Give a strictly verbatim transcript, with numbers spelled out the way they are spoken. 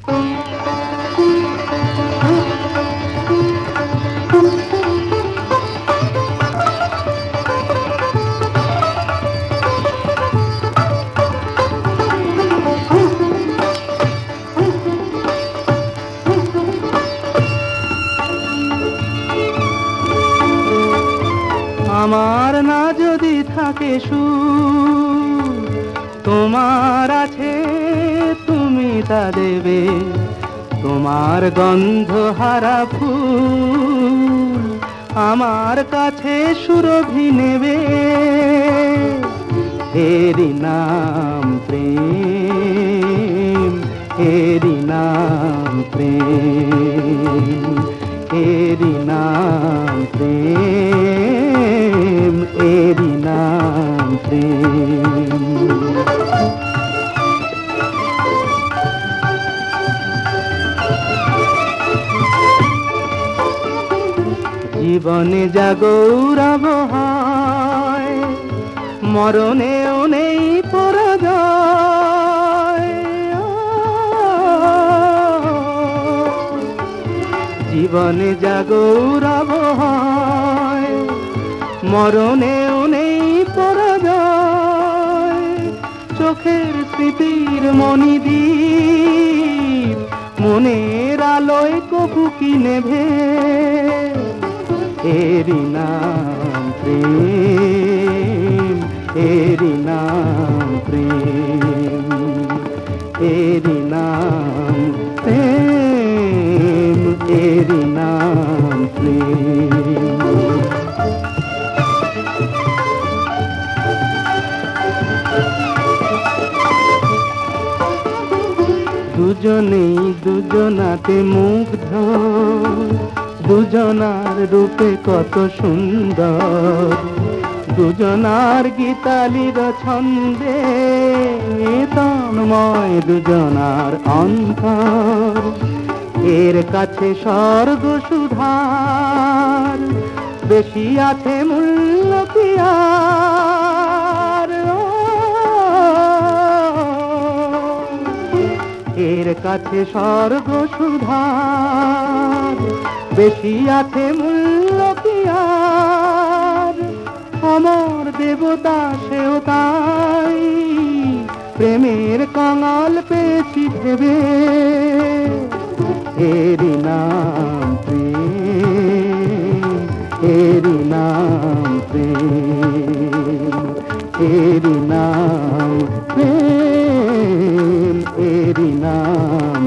আমার না যদি থাকে সুর, তোমার আছে তুমি তা দেবে। তোমার গন্ধ হারা ফুল আমার কাছে সুরভি নেবে। এরি নাম প্রেম, এরি নাম প্রেম, এরি নাম প্রেম, এরি নাম প্রেম। জীবনে যা গৌরব হয়, মরণেও নেই পরাজয়। জীবনে যা গৌরব হয়, মরণেও নেই পরাজয়। চোখের স্মৃতির মণিদ্বীপ মনের আলোয় কবু কি নেভে। এরি নাম প্রেম, এরি নাম প্রেম, এরি নাম প্রেম, এরি নাম প্রেম। দুজনেই দুজনাতে মুগ্ধ, দুজনার রূপে কত সুন্দর। দুজনার গীতালির ছন্দে তন্ময় দুজনার অন্তর। এর কাছে স্বর্গ সুধার বেশি আছে মূল্য কি আর। এর কাছে স্বর্গ সুধার বেশি আছে মূল্য কি আর। অমর দেবতা সেও তাই প্রেমের কাঙাল পেয়েছি ভেবে। এরি নাম প্রেম, এরি নাম প্রেম, এরি নাম প্রেম, এরি নাম